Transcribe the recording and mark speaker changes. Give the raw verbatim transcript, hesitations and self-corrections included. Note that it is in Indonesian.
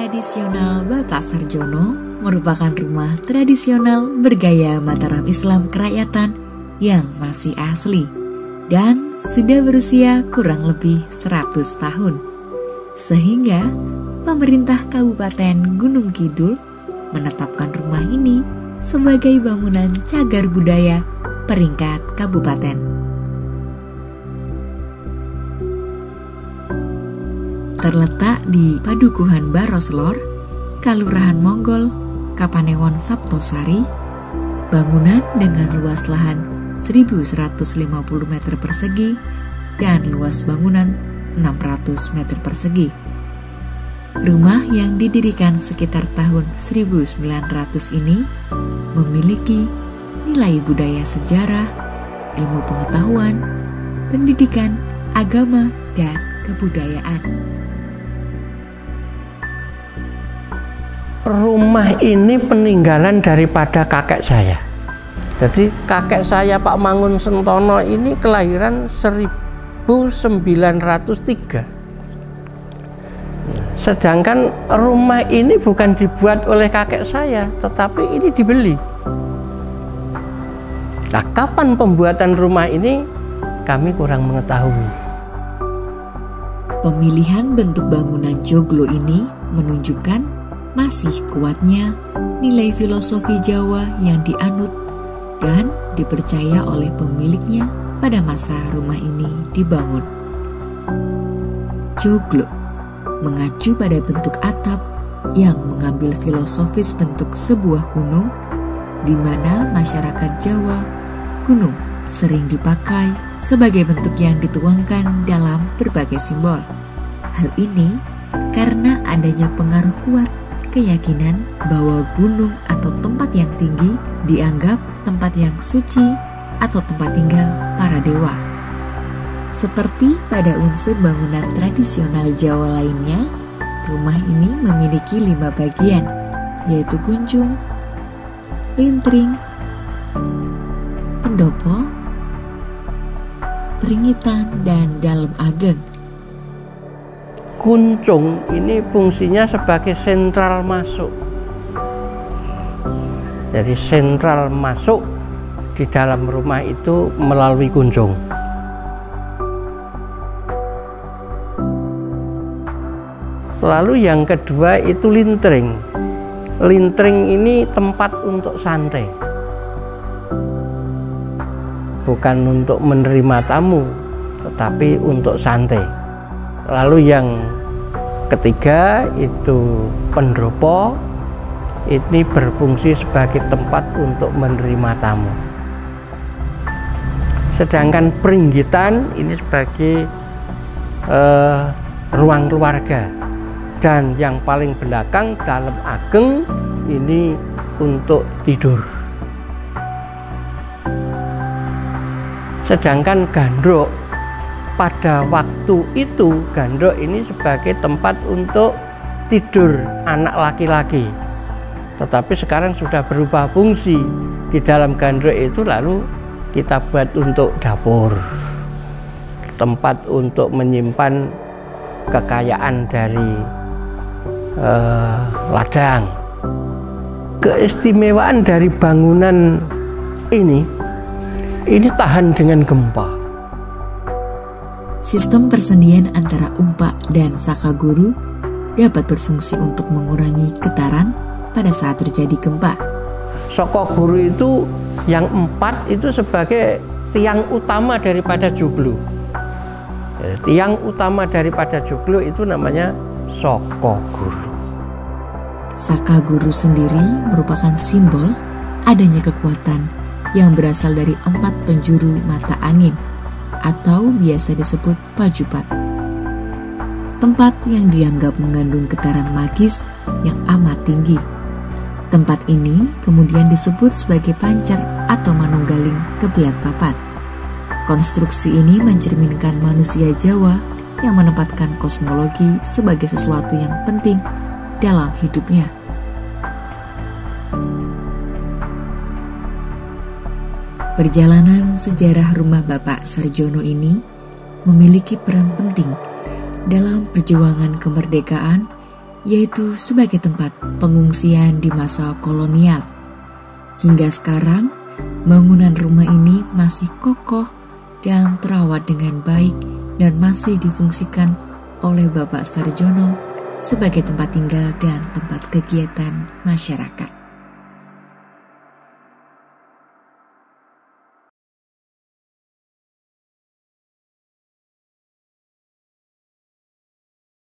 Speaker 1: tradisional Bapak Sarjono merupakan rumah tradisional bergaya Mataram Islam kerakyatan yang masih asli dan sudah berusia kurang lebih seratus tahun. Sehingga pemerintah Kabupaten Gunung Kidul menetapkan rumah ini sebagai bangunan cagar budaya peringkat kabupaten. Terletak di Padukuhan Baroslor, Kalurahan Monggol, Kapanewon Saptosari, bangunan dengan luas lahan seribu seratus lima puluh meter persegi dan luas bangunan enam ratus meter persegi. Rumah yang didirikan sekitar tahun seribu sembilan ratus ini memiliki nilai budaya sejarah, ilmu pengetahuan, pendidikan, agama, dan kebudayaan.
Speaker 2: Rumah ini peninggalan daripada kakek saya. Jadi kakek saya Pak Mangun Sentono ini kelahiran seribu sembilan ratus tiga. Sedangkan rumah ini bukan dibuat oleh kakek saya, tetapi ini dibeli. Nah, kapan pembuatan rumah ini kami kurang mengetahui.
Speaker 1: Pemilihan bentuk bangunan joglo ini menunjukkan masih kuatnya nilai filosofi Jawa yang dianut dan dipercaya oleh pemiliknya pada masa rumah ini dibangun. Joglo mengacu pada bentuk atap yang mengambil filosofis bentuk sebuah gunung, di mana masyarakat Jawa gunung sering dipakai sebagai bentuk yang dituangkan dalam berbagai simbol. Hal ini karena adanya pengaruh kuat keyakinan bahwa gunung atau tempat yang tinggi dianggap tempat yang suci atau tempat tinggal para dewa. Seperti pada unsur bangunan tradisional Jawa lainnya, rumah ini memiliki lima bagian, yaitu kunjung, lintring, pendopo, peringitan, dan dalem ageng.
Speaker 2: Kunjung ini fungsinya sebagai sentral masuk. Jadi sentral masuk di dalam rumah itu melalui kunjung. Lalu yang kedua itu lintring. Lintring ini tempat untuk santai. Bukan untuk menerima tamu, tetapi untuk santai. Lalu yang ketiga itu pendopo, ini berfungsi sebagai tempat untuk menerima tamu. Sedangkan peringgitan ini sebagai eh, ruang keluarga. Dan yang paling belakang dalem ageng ini untuk tidur. Sedangkan gandruk, pada waktu itu gandruk ini sebagai tempat untuk tidur anak laki-laki. Tetapi sekarang sudah berubah fungsi. Di dalam gandruk itu lalu kita buat untuk dapur, tempat untuk menyimpan kekayaan dari uh, ladang. Keistimewaan dari bangunan ini, ini tahan dengan gempa.
Speaker 1: Sistem persendian antara umpak dan sakaguru dapat berfungsi untuk mengurangi getaran pada saat terjadi gempa.
Speaker 2: Sakaguru itu yang empat itu sebagai tiang utama daripada joglo. Tiang utama daripada joglo itu namanya sakaguru.
Speaker 1: Sakaguru sendiri merupakan simbol adanya kekuatan yang berasal dari empat penjuru mata angin, atau biasa disebut pajupat. Tempat yang dianggap mengandung getaran magis yang amat tinggi. Tempat ini kemudian disebut sebagai pancer atau manunggaling kebelat papat. Konstruksi ini mencerminkan manusia Jawa yang menempatkan kosmologi sebagai sesuatu yang penting dalam hidupnya. Perjalanan sejarah rumah Bapak Sarjono ini memiliki peran penting dalam perjuangan kemerdekaan yaitu sebagai tempat pengungsian di masa kolonial. Hingga sekarang, bangunan rumah ini masih kokoh dan terawat dengan baik dan masih difungsikan oleh Bapak Starjono sebagai tempat tinggal dan tempat kegiatan masyarakat.